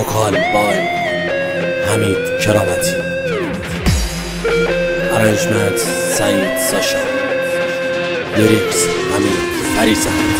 وکال بای حمید کرامتی، ارنجمنت سعید ساشا، لیریکس حمید فریزند.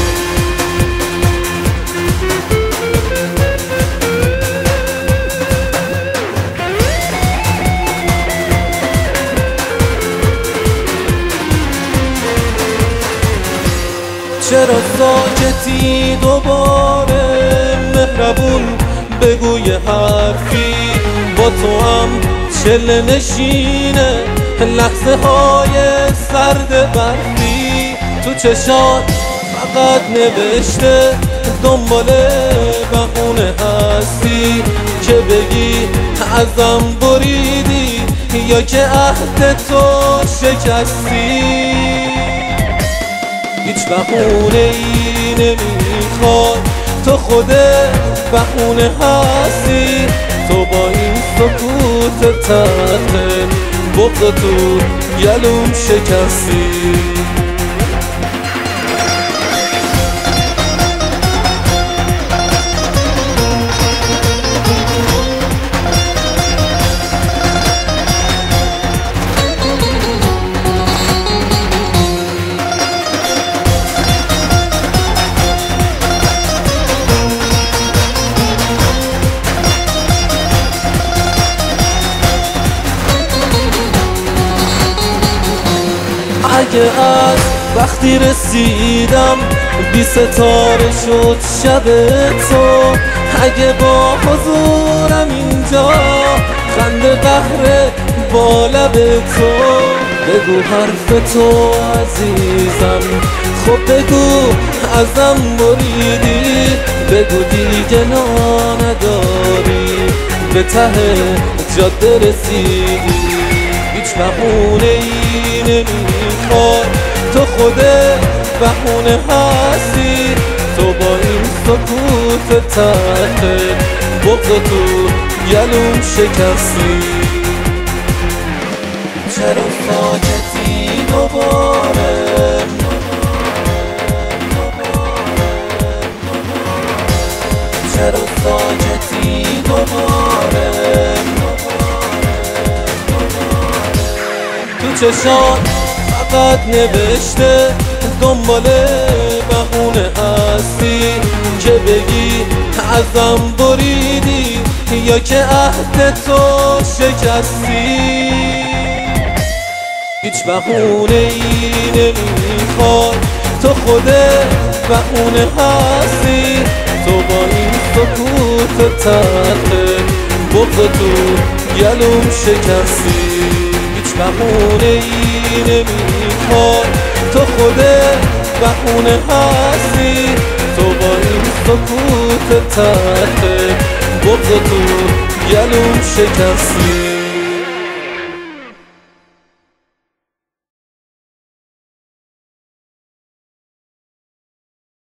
چرا ساکتی دوباره مهربون بگوی حرفی، با تو هم چله نشینه لحظه های سرد برفی. تو چشات فقط نوشته دنبال بهونه هستی که بگی ازم بریدی یا که عهد تو شکستی. هیچ بهونه ای نمیخواد، تو خودت بهونه هستی. تو با این سکوت تحت بغض تو گلوم شکستی. اگه از وقتی رسیدم بی ستاره شد شب تو، اگه با حضورم اینجا خنده قهر با لب تو، بگو حرف تو عزیزم، خب بگو ازم بریدی، بگو دیگه نداری به ته جاده رسیدی. هیچ بهونه ای نمیخواد، تو خودت بهونه هستی. تو با این سکوت تحت بغض تو گلوم شکستی. چرا ساکتی دوباره، چرا ساکتی دوباره. تو چشات فقط نوشته دنبال بهونه هستی که بگی ازم بریدی یا که عهد تو شکستی. هیچ بهونه ای نمیخواد، تو خودت بهونه هستی. تو با این سکوت تحت بغض تو گلوم شکستی. بهونه ای نمیخواد، تو خودت بهونه هستی. تو با این سکوت تحت بغض تو گلوم شکستی.